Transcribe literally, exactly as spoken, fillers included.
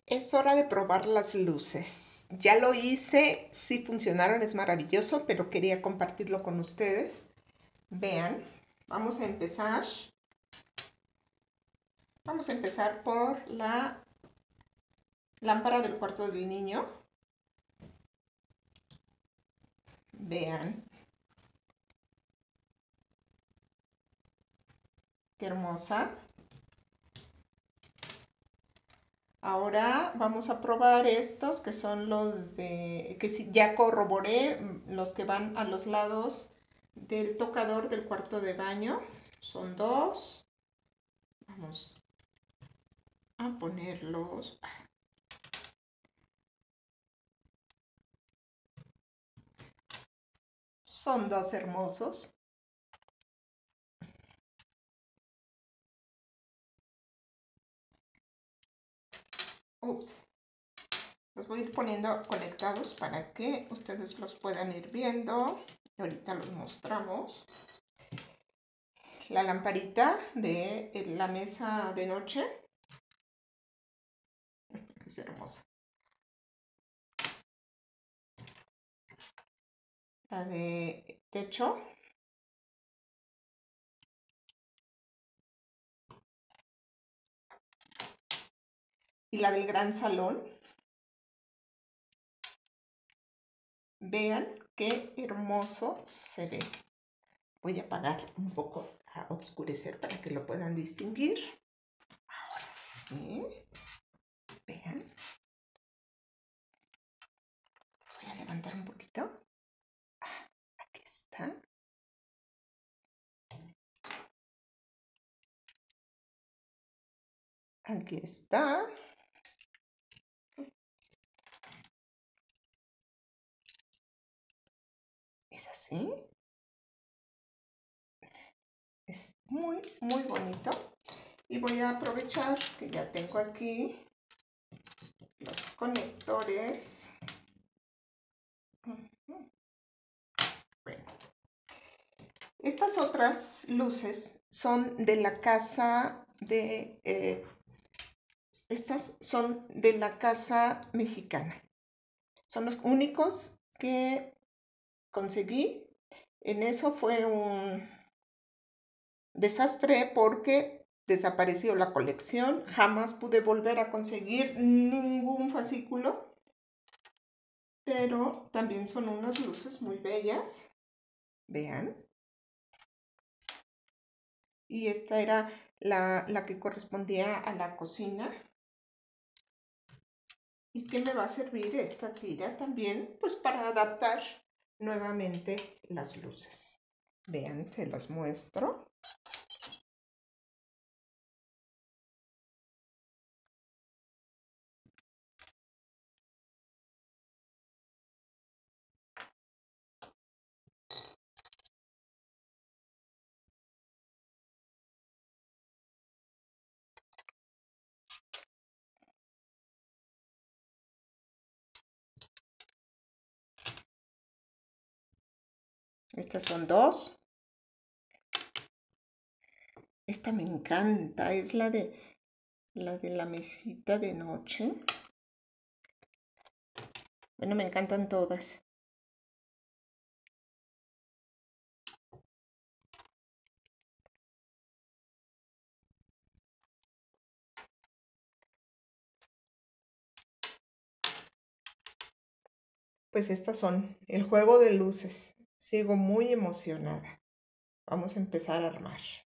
Es hora de probar las luces. Ya lo hice, sí funcionaron, es maravilloso, pero quería compartirlo con ustedes. Vean, vamos a empezar. Vamos a empezar por la lámpara del cuarto del niño. Vean, qué hermosa. Ahora vamos a probar estos que son los de, que sí, ya corroboré, los que van a los lados del tocador del cuarto de baño. Son dos. Vamos a ponerlos. Son dos hermosos. Ups. Los voy a ir poniendo conectados para que ustedes los puedan ir viendo. Ahorita los mostramos. La lamparita de la mesa de noche. Es hermosa. La de techo. Y la del gran salón. Vean qué hermoso se ve. Voy a apagar un poco, a oscurecer para que lo puedan distinguir. Ahora sí. Vean. Voy a levantar un poquito. Ah, aquí está. Aquí está. Es así. Es muy, muy bonito. Y voy a aprovechar que ya tengo aquí los conectores. Bueno. Estas otras luces son de la casa de... Eh, estas son de la casa mexicana. Son los únicos que conseguí. En eso fue un desastre porque desapareció la colección. Jamás pude volver a conseguir ningún fascículo. Pero también son unas luces muy bellas. Vean. Y esta era la, la que correspondía a la cocina. ¿Y qué me va a servir esta tira también? Pues para adaptar nuevamente las luces. Vean, se las muestro. Estas son dos. Esta me encanta, es la de la de la mesita de noche. Bueno, me encantan todas. Pues estas son el juego de luces. Sigo muy emocionada. Vamos a empezar a armar.